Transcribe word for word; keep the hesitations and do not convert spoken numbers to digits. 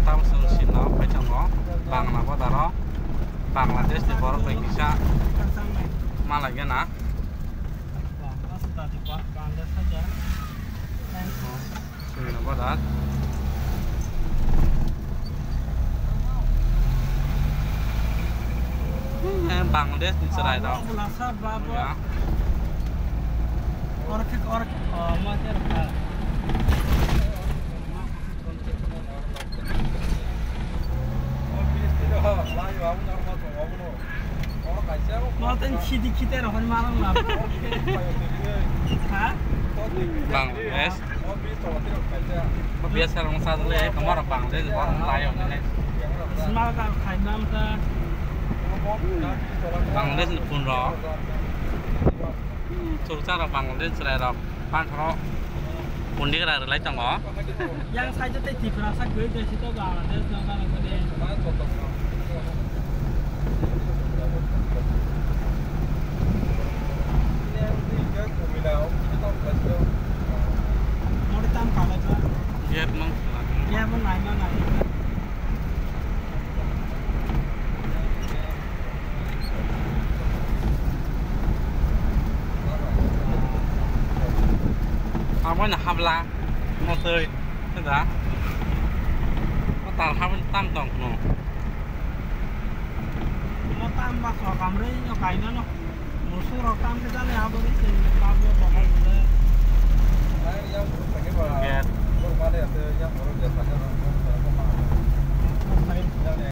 tam solution nó phải trong nó bằng là có đó Bangladesh di bawah bisa malah ya nah sini apa dah Bangladesh di serai dah ya orang orang macam apa Matan cidi kita rohan malam lah. Hah? Bangladesh. Biasa orang satu le, kamu orang Bangladesh orang lain ni. Semal kan kainam ta. Bangladesh pun roh. Susah orang Bangladesh serai roh. Pan roh. Pun dia ada lagi canggo. Yang saja teh di perasa gue dari situ Bangladesh nama nama dia. Mau ditambah lagi? Iya, memang. Iya, benar, benar. Apa nak habla? Mau teri, tidak? Mau tahu habla tam tong no? Mau tambah soal kamera ini kainnya no. Musuh rokam kita ni apa ni? Tambah bakal boleh. Yang rumah dia tu yang baru dia saja.